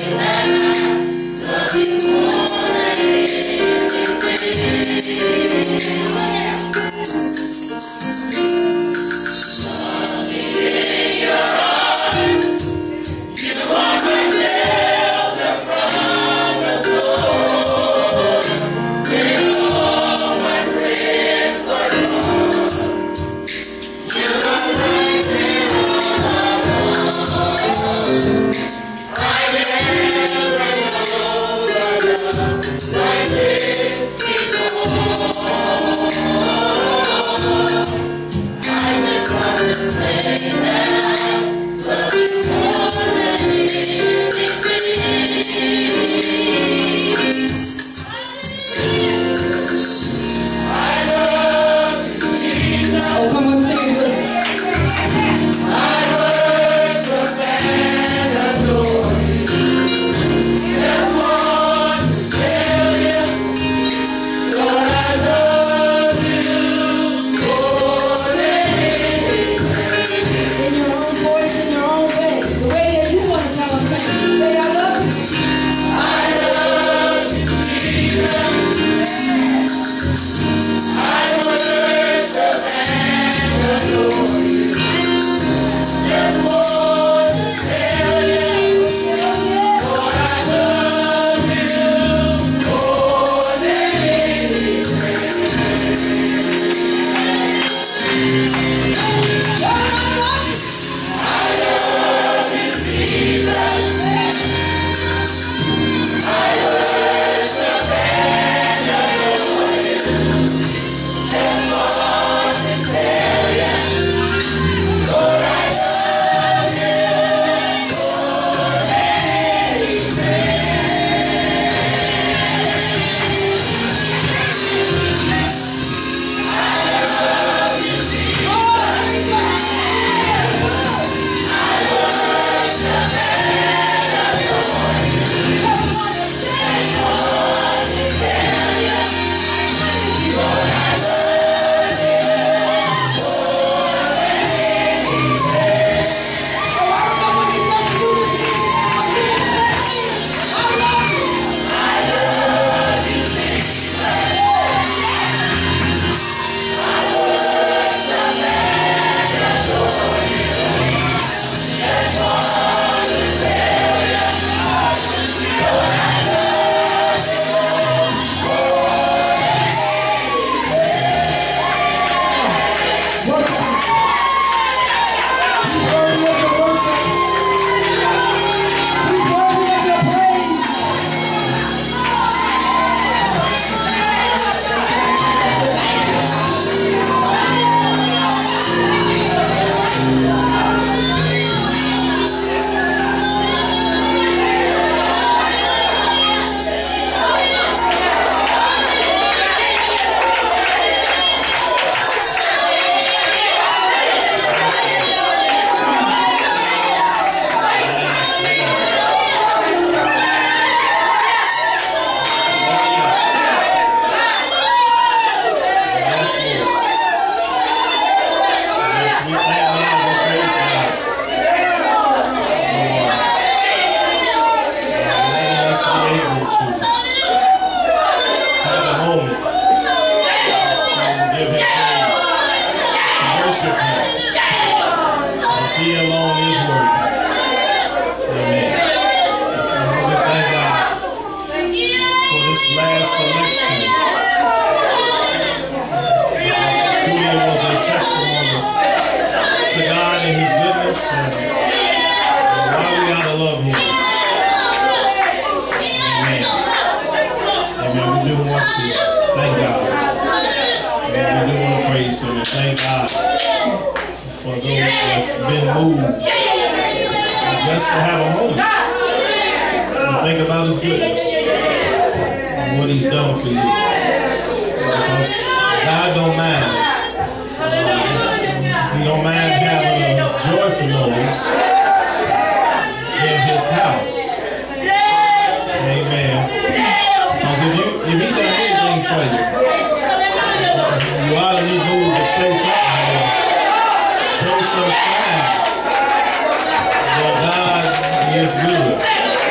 Yes,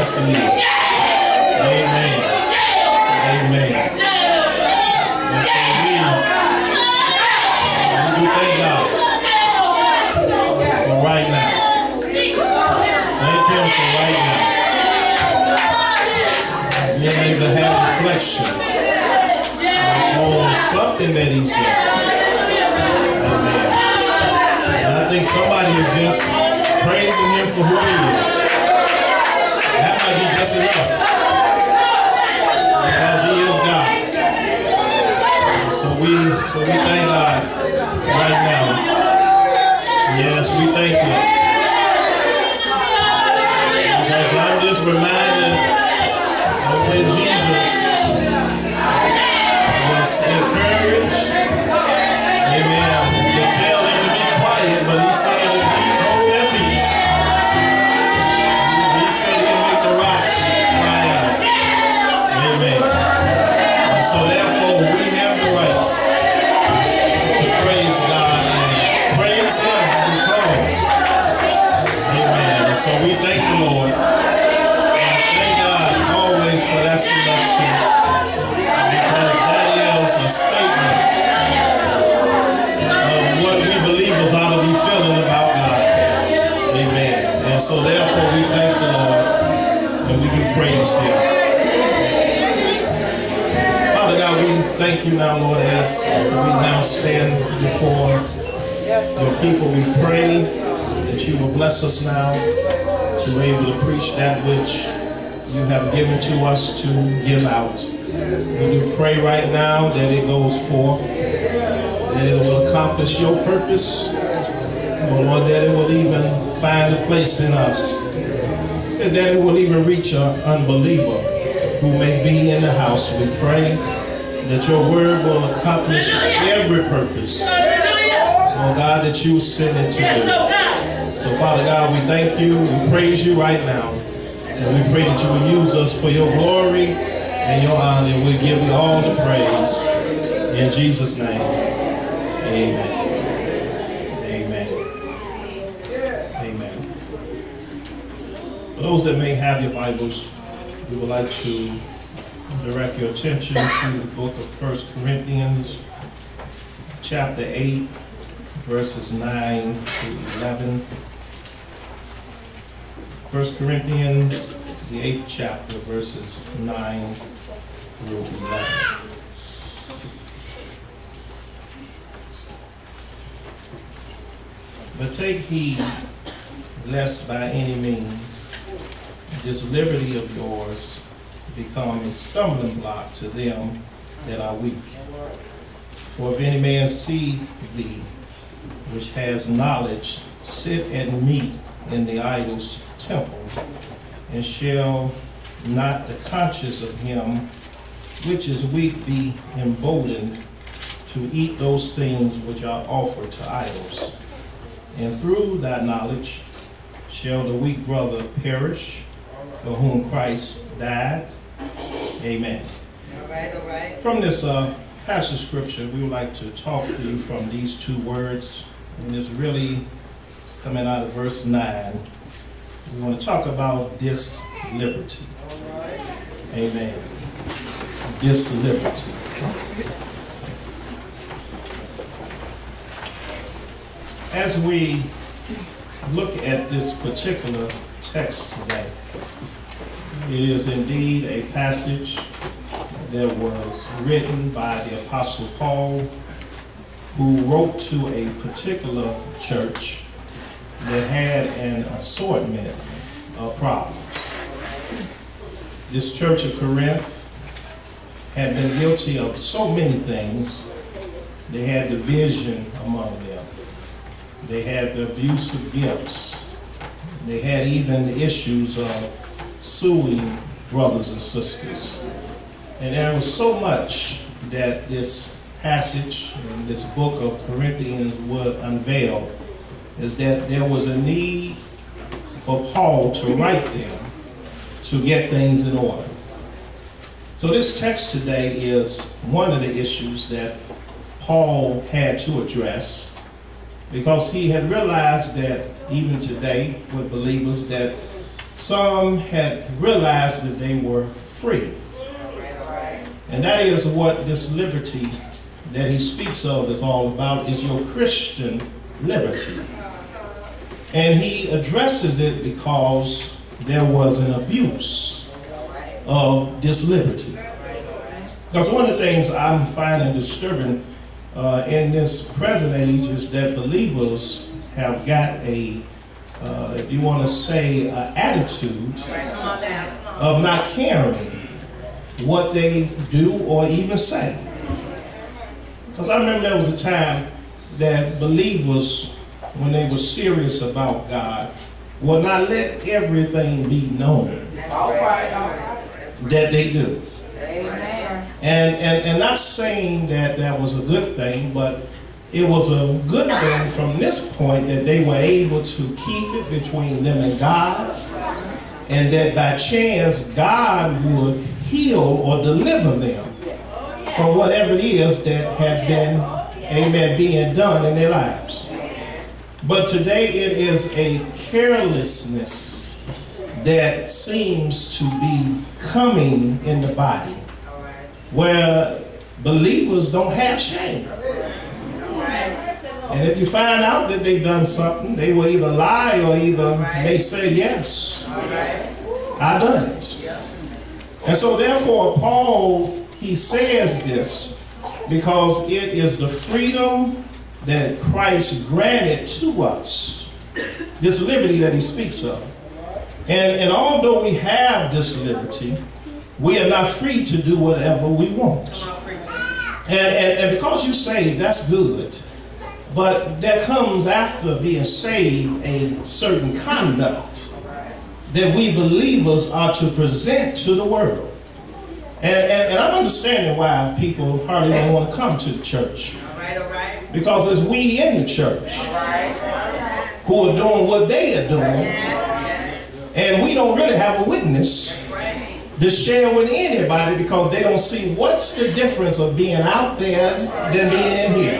Yes, he is. Amen. Amen. And so we do thank God for right now. Thank him for right now. Being able to have reflection on something that he said. Amen. And I think somebody is just praising him for who he is. That might be just enough. Because he is God. So we thank God right now. Yes, we thank him. Because I'm just reminded of when Jesus was encouraged. Amen. You tell him to be quiet, but he said, please hold their peace. He said he'll make the rocks cry out. Amen. And so therefore we have the right to praise God and praise him because. Amen. And so we thank the Lord. And thank God always for that selection. Because that is a statement of what we believers ought to be feeling about God. Amen. And so therefore we thank the Lord and we do praise him. Father God, we thank you now, Lord, as we now stand before your people. We pray that you will bless us now to be able to preach that which you have given to us to give out. We do pray right now that it goes forth, that it will accomplish your purpose, Lord, that it will even find a place in us, and that it will even reach an unbeliever who may be in the house. We pray that your word will accomplish every purpose, oh God, that you sent it to do. So Father God, we thank you, we praise you right now, and we pray that you will use us for your glory and your honor, and we give you all the praise. In Jesus' name, amen. Amen. Amen. For those that may have your Bibles, we would like to direct your attention to the book of 1 Corinthians, chapter 8, verses 9 to 11. 1 Corinthians, the 8th chapter, verses 9 through 11. But take heed, lest by any means this liberty of yours become a stumbling block to them that are weak. For if any man see thee, which has knowledge, sit at meat in the idol's temple, and shall not the conscience of him which is weak be emboldened to eat those things which are offered to idols? And through that knowledge shall the weak brother perish, for whom Christ died. Amen. All right. From this passage of scripture, we would like to talk to you from these two words, and it's really coming out of verse 9. We want to talk about this liberty. Amen. This liberty. As we look at this particular text today, it is indeed a passage that was written by the Apostle Paul, who wrote to a particular church that had an assortment of problems. This church of Corinth had been guilty of so many things. They had division among them. They had the abuse of gifts. They had even the issues of suing brothers and sisters. And there was so much that this passage in this book of Corinthians would unveil, is that there was a need for Paul to write them to get things in order. So this text today is one of the issues that Paul had to address, because he had realized that even today with believers, that some had realized that they were free. And that is what this liberty that he speaks of is all about, is your Christian liberty. And he addresses it because there was an abuse of this liberty. Because one of the things I'm finding disturbing in this present age is that believers have got a, if you want to say, attitude of not caring what they do or even say. Because I remember there was a time that believers, when they were serious about God, would not let everything be known that they do. And not saying that that was a good thing, but it was a good thing from this point that they were able to keep it between them and God, and that by chance God would heal or deliver them from whatever it is that had been, amen, being done in their lives. But today it is a carelessness that seems to be coming in the body, where believers don't have shame. And if you find out that they've done something, they will either lie or either may say, yes, I done it. And so therefore, Paul, he says this because it is the freedom that Christ granted to us, this liberty that he speaks of. And although we have this liberty, we are not free to do whatever we want. And because you're saved, that's good. But there comes after being saved a certain conduct that we believers are to present to the world. And I'm understanding why people hardly don't want to come to the church. Because it's we in the church who are doing what they are doing. And we don't really have a witness to share with anybody because they don't see what's the difference of being out there than being in here.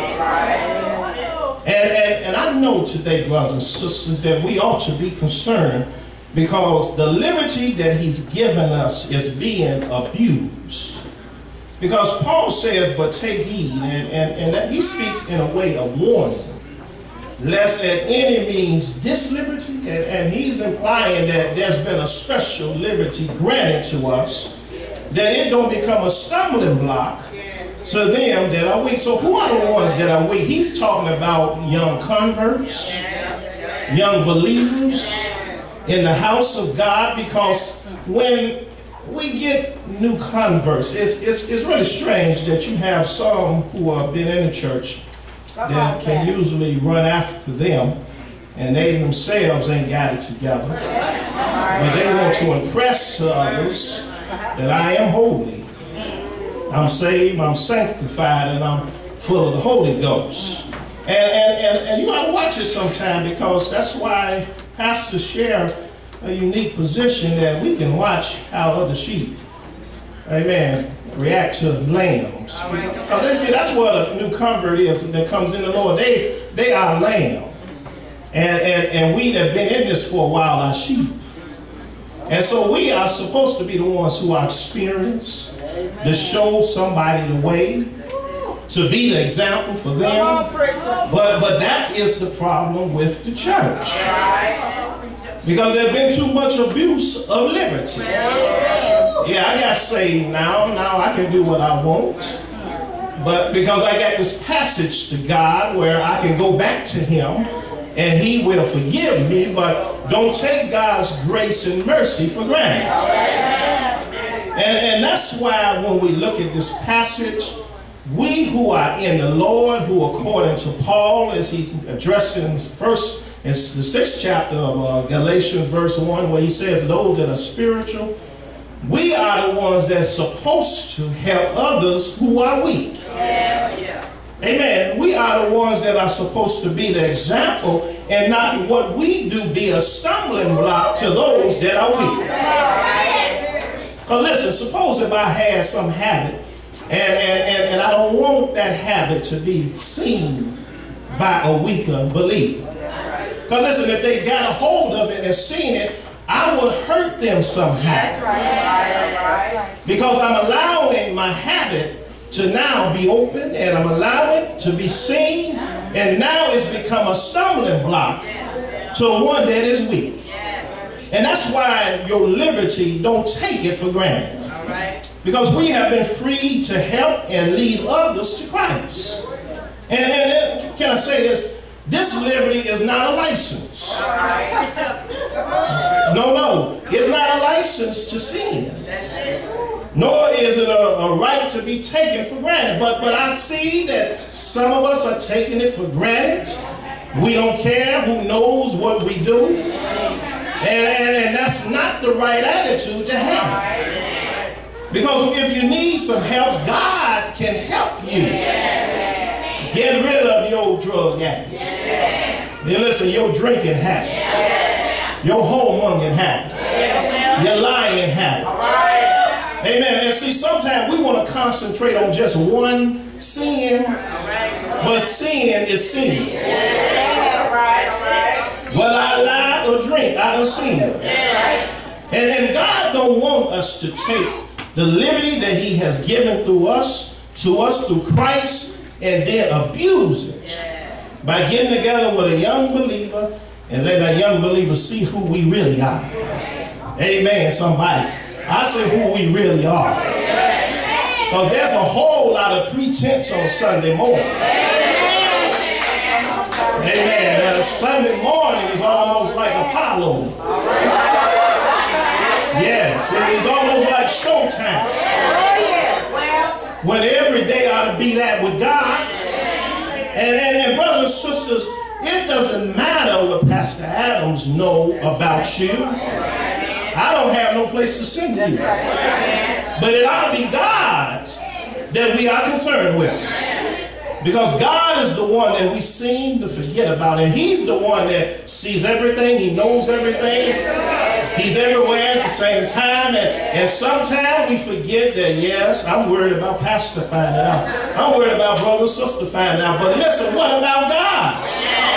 And I know today, brothers and sisters, that we ought to be concerned because the liberty that he's given us is being abused. Because Paul says, but take heed, and that he speaks in a way of warning, lest at any means this liberty, and he's implying that there's been a special liberty granted to us, that it don't become a stumbling block to them that are weak. So who are the ones that are weak? He's talking about young converts, young believers in the house of God, because when we get new converts, it's really strange that you have some who have been in the church that can usually run after them, and they themselves ain't got it together. But they want to impress to others that I am holy. I'm saved, I'm sanctified, and I'm full of the Holy Ghost. And you got to watch it sometime, because that's why pastors share a unique position that we can watch how other sheep, amen, react to lambs. Because they see that's what a new convert is that comes in the Lord. They are lamb. And we that have been in this for a while are sheep. And so we are supposed to be the ones who are experienced, to show somebody the way, to be the example for them. But that is the problem with the church. Because there's been too much abuse of liberty. Yeah, I got saved now I can do what I want. But because I got this passage to God where I can go back to him and he will forgive me, but don't take God's grace and mercy for granted. And that's why when we look at this passage, we who are in the Lord, who according to Paul, as he addressed in the 6th chapter of Galatians verse 1, where he says those that are spiritual, we are the ones that are supposed to help others who are weak. Amen. We are the ones that are supposed to be the example, and not what we do be a stumbling block to those that are weak. Because listen, suppose if I had some habit, and I don't want that habit to be seen by a weaker believer. Because listen, if they got a hold of it and seen it, I will hurt them somehow. That's right. Because I'm allowing my habit to now be open, and I'm allowing it to be seen, and now it's become a stumbling block to one that is weak. And that's why your liberty, don't take it for granted. Because we have been freed to help and lead others to Christ. And can I say this? This liberty is not a license. No, it's not a license to sin. Nor is it a right to be taken for granted. But I see that some of us are taking it for granted. We don't care who knows what we do. And that's not the right attitude to have. Because if you need some help, God can help you. Get rid of your drug habit. And listen, your drinking habit. Your whoremongering habit. Your lying habit. Amen. And see, sometimes we want to concentrate on just one sin, but sin is sin. Whether I lie or drink, I don't sin. And God don't want us to take the liberty that he has given to us through Christ and then abuse it by getting together with a young believer and let that young believer see who we really are. Amen, somebody. I say who we really are. Because there's a whole lot of pretense on Sunday morning. Amen. That a Sunday morning is almost like Apollo. Yes, it is almost like showtime. When every day ought to be that with God. And brothers and sisters, it doesn't matter what Pastor Adams know about you. I don't have no place to send you. But it ought to be God that we are concerned with. Because God is the one that we seem to forget about. And he's the one that sees everything. He knows everything. He's everywhere at the same time. And sometimes we forget that, yes, I'm worried about Pastor finding out. I'm worried about brother and sister finding out. But listen, what about God?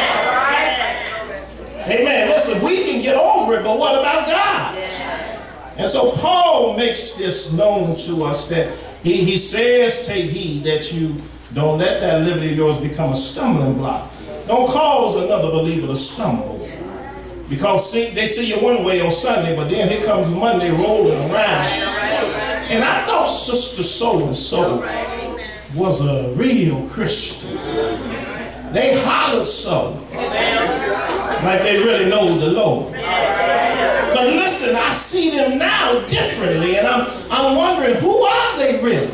Amen. Listen, we can get over it, but what about God? And so Paul makes this known to us that he says, take heed that you don't let that liberty of yours become a stumbling block. Don't cause another believer to stumble. Because they see you one way on Sunday, but then here comes Monday rolling around. And I thought Sister So-and-so was a real Christian. They hollered so. Like they really know the Lord. But listen, I see them now differently, and I'm wondering, who are they really?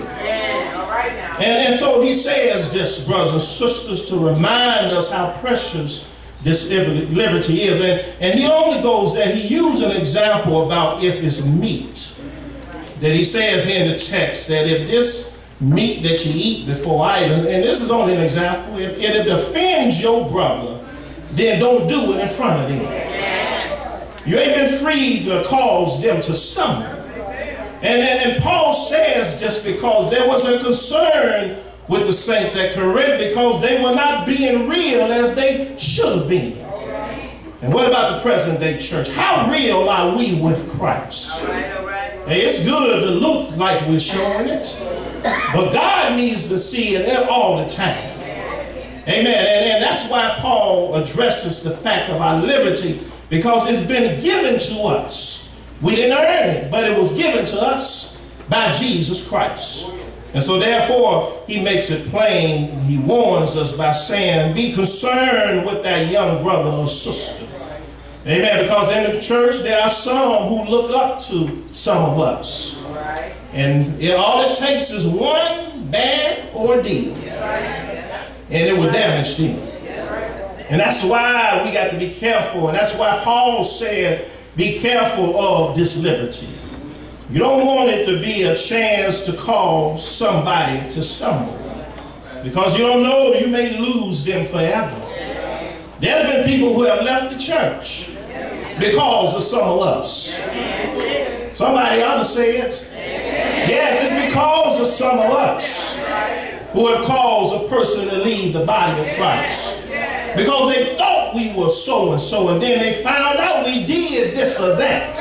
And so he says this, brothers and sisters, to remind us how precious this liberty is. And he only goes there, he used an example about if it's meat. That he says here in the text, that if this meat that you eat before idols, and this is only an example, if it offends your brother, then don't do it in front of them. You ain't been free to cause them to stumble. And Paul says just because there was a concern with the saints at Corinth because they were not being real as they should have been. And what about the present day church? How real are we with Christ? Hey, it's good to look like we're showing it, but God needs to see it all the time. Amen. And that's why Paul addresses the fact of our liberty, because it's been given to us. We didn't earn it, but it was given to us by Jesus Christ. And so therefore, he makes it plain. He warns us by saying, be concerned with that young brother or sister. Amen. Because in the church, there are some who look up to some of us. And all it takes is one bad ordeal, and it will damage them. And that's why we got to be careful. And that's why Paul said, be careful of this liberty. You don't want it to be a chance to cause somebody to stumble. Because you don't know, you may lose them forever. There's been people who have left the church because of some of us. Somebody ought to say it. Yes, it's because of some of us who have caused a person to leave the body of Christ. Because they thought thought we were so and so, and then they found out we did this or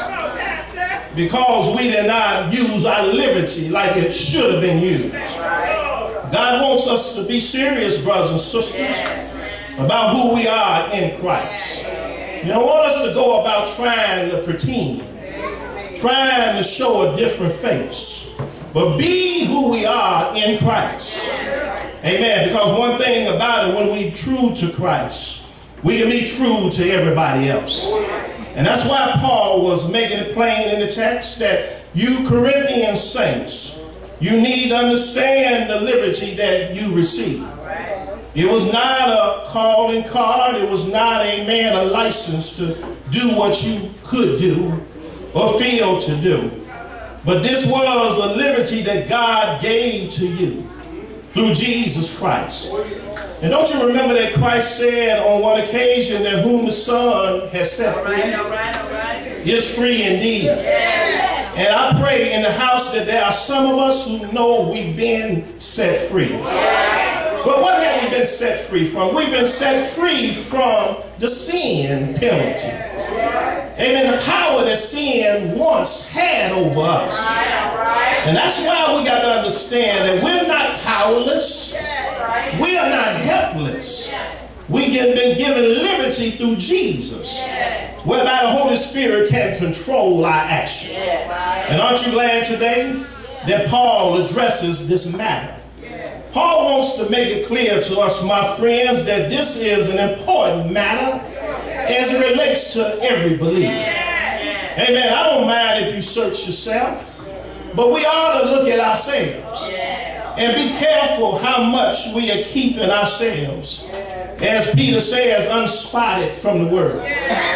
that because we did not use our liberty like it should have been used. God wants us to be serious, brothers and sisters, about who we are in Christ. You don't want us to go about trying to pretend, trying to show a different face, but be who we are in Christ. Amen. Because one thing about it, when we true to Christ, we can be true to everybody else. And that's why Paul was making it plain in the text that you Corinthian saints, you need to understand the liberty that you receive. It was not a calling card. It was not a license to do what you could do or feel to do. But this was a liberty that God gave to you through Jesus Christ. And don't you remember that Christ said on one occasion that whom the Son has set free is free indeed. And I pray in the house that there are some of us who know we've been set free. But what have we been set free from? We've been set free from the sin penalty. Amen. The power that sin once had over us. And that's why we got to understand that we're not powerless. We are not helpless. We have been given liberty through Jesus, whereby the Holy Spirit can control our actions. And aren't you glad today that Paul addresses this matter? Paul wants to make it clear to us, my friends, that this is an important matter as it relates to every believer. Amen. I don't mind if you search yourself, but we ought to look at ourselves and be careful how much we are keeping ourselves, as Peter says, unspotted from the world.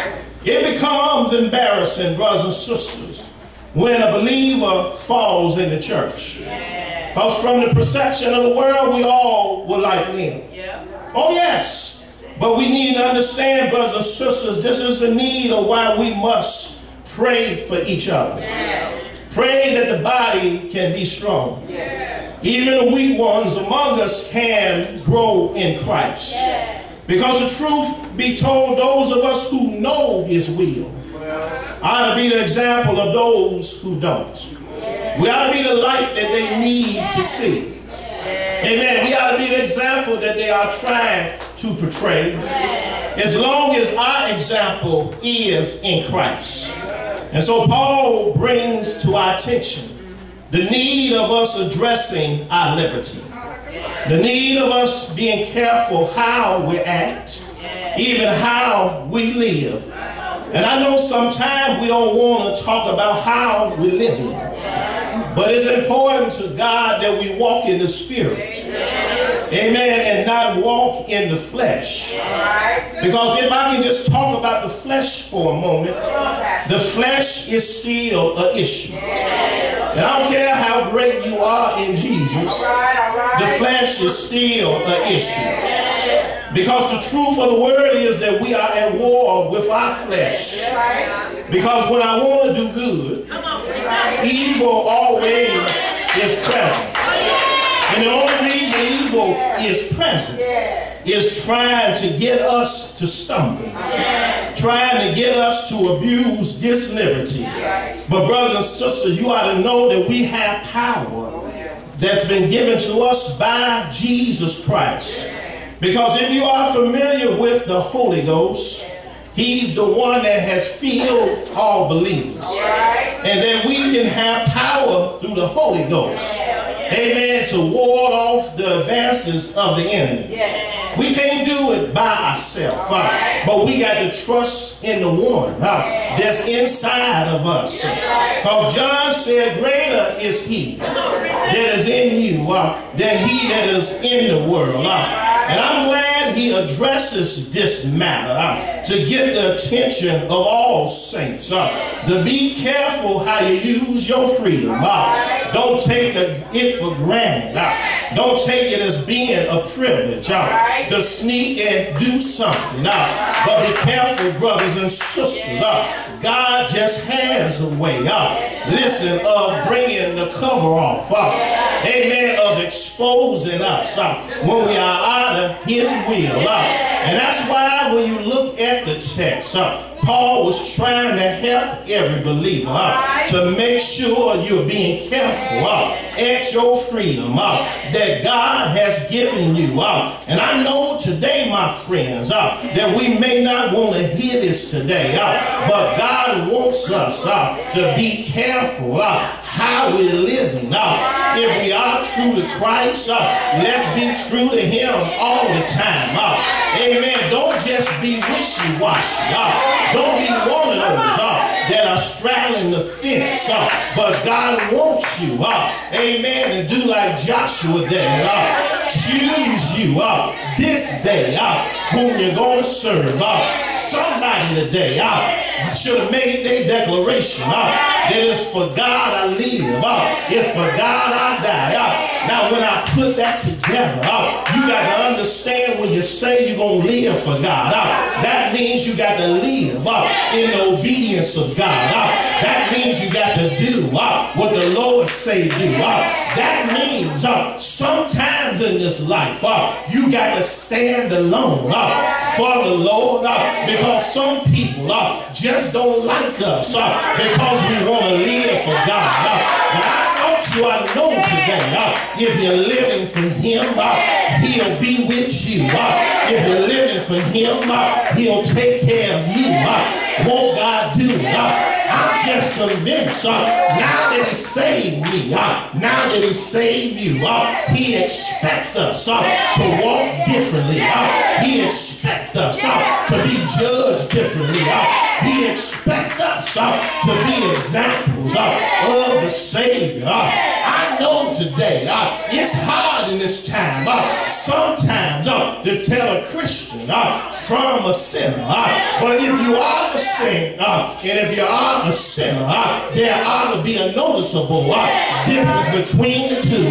It becomes embarrassing, brothers and sisters, when a believer falls in the church. Because from the perception of the world, we all were like them. Oh yes, but we need to understand, brothers and sisters, this is the need of why we must pray for each other. Pray that the body can be strong. Even the weak ones among us can grow in Christ. Because the truth be told, those of us who know his will ought to be the example of those who don't. We ought to be the light that they need to see. Amen. We ought to be the example that they are trying to portray, as long as our example is in Christ. And so Paul brings to our attention the need of us addressing our liberty. The need of us being careful how we act, even how we live. And I know sometimes we don't want to talk about how we're living, but it's important to God that we walk in the Spirit. Amen. And not walk in the flesh. Because if I can just talk about the flesh for a moment, the flesh is still an issue. And I don't care how great you are in Jesus, the flesh is still an issue. Because the truth of the word is that we are at war with our flesh. Because when I want to do good, evil always is present. And the only reason evil is present is trying to get us to stumble, trying to get us to abuse this liberty. But brothers and sisters, you ought to know that we have power that's been given to us by Jesus Christ. Because if you are familiar with the Holy Ghost, he's the one that has filled all believers. And that we can have power through the Holy Ghost. Amen. To ward off the advances of the enemy. We can't do it by ourselves. But we got to trust in the one that's inside of us. Because John said, greater is he that is in you than he that is in the world. And I'm glad he addresses this matter to get the attention of all saints. To be careful how you use your freedom. Don't take it for granted. Don't take it as being a privilege to sneak and do something. But be careful, brothers and sisters. God just has a way, listen, of bringing the cover off. amen, of exposing us when we are out of his will. And that's why when you look at the text, Paul was trying to help every believer to make sure you're being careful at your freedom that God has given you. And I know today, my friends, that we may not want to hear this today, but God wants us to be careful how we're living. If we are true to Christ, let's be true to him all the time. Amen. Don't just be wishy-washy. Don't be one of those that are straddling the fence. But God wants you, amen, to do like Joshua did. Choose you this day whom you're going to serve. Somebody today should have made their declaration that it's for God I live, it's for God I die. Now when I put that together, you got to understand when you say you're going to live for God, that means you got to live in obedience of God. That means you got to do what the Lord say do. That means sometimes in this life you got to stand alone for the Lord, because some people just don't like us because we want to live for God. But I know today, if you're living for him, he'll be with you. If you're living for him, he'll take care of you. Won't God do it? I'm just convinced now that he saved me, now that he saved you, he expects us to walk differently. He expects us to be judged differently. He expects us to be examples of the Savior. I know today it's hard in this time sometimes to tell a Christian from a sinner. But if you are a sinner, and if you are a sinner, there ought to be a noticeable difference between the two.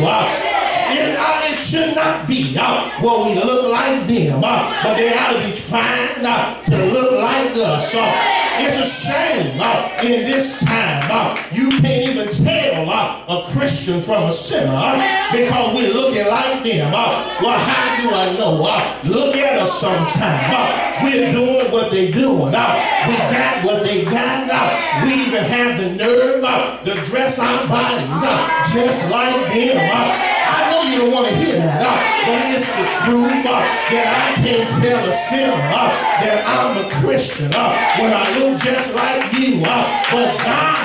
It should not be what we look like them, but they ought to be trying to look like us. It's a shame in this time you can't even tell a Christian from a sinner because we're looking like them. Well, how do I know? Look at us sometime. We're doing what they're doing. We got what they got. We even have the nerve to dress our bodies just like them. I know you don't want to hear that, but it's the truth that I can't tell a sinner that I'm a Christian when I look just like you. But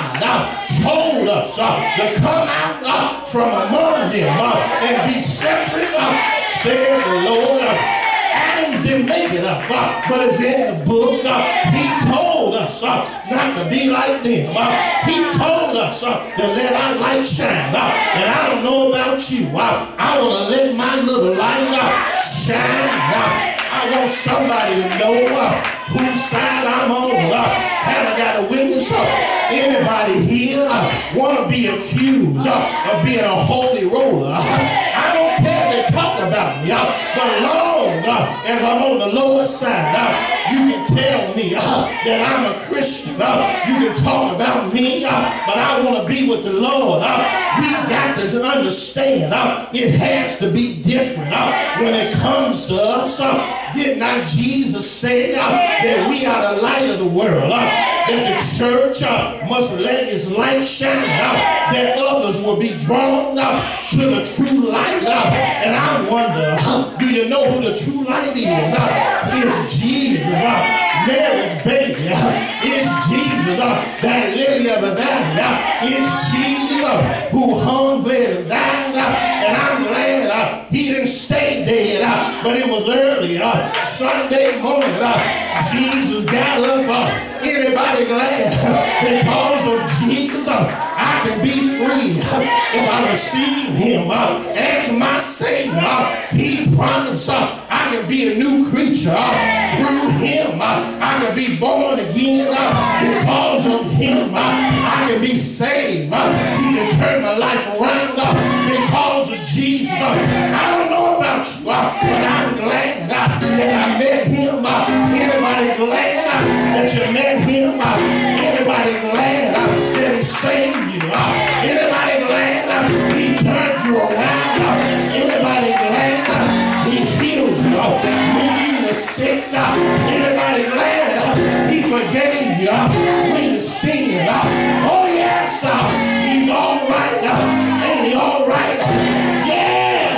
God told us to come out from among them and be separate, said the Lord. Adams didn't make it up, but it's in the book. He told us not to be like them. He told us to let our light shine. And I don't know about you. I want to let my little light shine. I want somebody to know whose side I'm on. Have I got a witness? Anybody here want to be accused of being a holy roller? I don't care if they talk about me, but long as I'm on the lower side, you can tell me that I'm a Christian. You can talk about me, but I want to be with the Lord. We got to understand it has to be different when it comes to us. Did not Jesus say that we are the light of the world? That the church must let its light shine, that others will be drawn to the true light. And I wonder, do you know who the true light is? It's Jesus, Mary's baby. It's Jesus, that lily of the valley. It's Jesus who hung, bled, and died. And I'm glad he didn't stay dead, but it was early Sunday morning. Jesus got up. Anybody glad? Because of Jesus, I can be free if I receive him as my Savior. He promised I can be a new creature through him. I can be born again because of him. I can be saved. He can turn my life around because of Jesus. I don't know about you, but I'm glad that I met him. Anybody glad that you met him? Anybody glad that he saved you? Anybody glad he turned you around. Everybody glad he healed you. When you were sick, everybody glad he forgave you. When you sinned, oh yes, he's all right. Ain't he all right? Yes.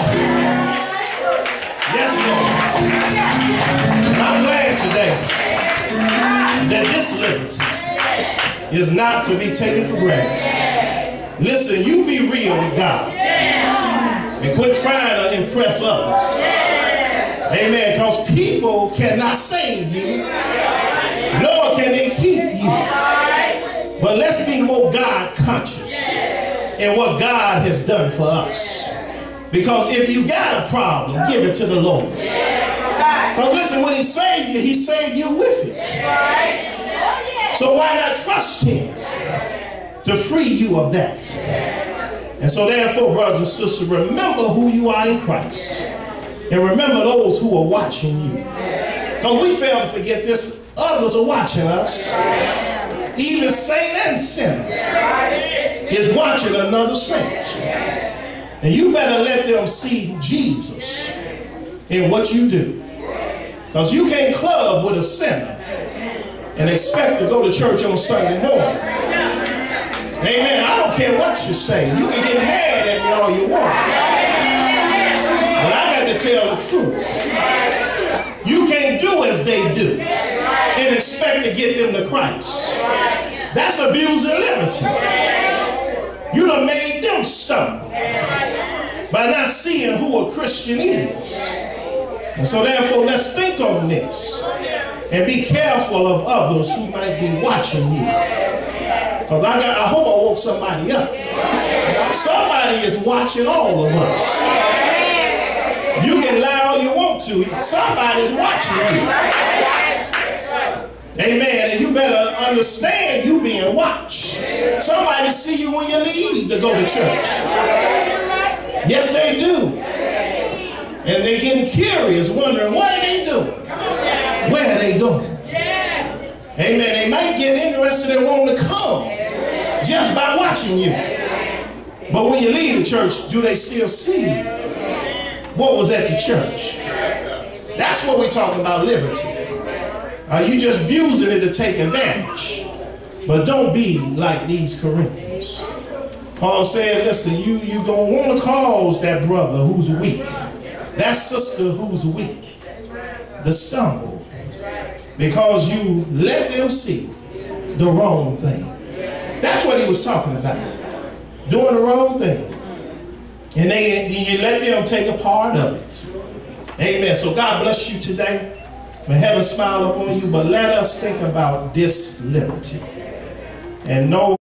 Yes, Lord. And I'm glad today that this liberty is not to be taken for granted. Listen, you be real with God. And quit trying to impress others. Amen. Because people cannot save you, nor can they keep you. But let's be more God conscious in what God has done for us. Because if you got a problem, give it to the Lord. Because listen, when he saved you with it. So why not trust him to free you of that? And so therefore, brothers and sisters, remember who you are in Christ. And remember those who are watching you. Because we fail to forget this. Others are watching us. Even saint and sinner is watching another saint. And you better let them see Jesus in what you do. Because you can't club with a sinner and expect to go to church on Sunday morning. Amen. I don't care what you say. You can get mad at me all you want. But I got to tell the truth. You can't do as they do and expect to get them to Christ. That's abusing liberty. You done made them stumble by not seeing who a Christian is. And so therefore, let's think on this and be careful of others who might be watching you. Because I hope I woke somebody up. Somebody is watching all of us. You can lie all you want to. Somebody's watching you. Amen. And you better understand you being watched. Somebody see you when you leave to go to church. Yes, they do. And they're getting curious, wondering, what are they doing? Where are they going? Amen. They might get interested and want to come just by watching you. But when you leave the church, do they still see what was at the church? That's what we're talking about, liberty. You just abusing it to take advantage. But don't be like these Corinthians. Paul said, listen, you're going to want to cause that brother who's weak, that sister who's weak, to stumble. Because you let them see the wrong thing. That's what he was talking about. Doing the wrong thing. And you let them take a part of it. Amen. So God bless you today. May heaven smile upon you. But let us think about this liberty. And know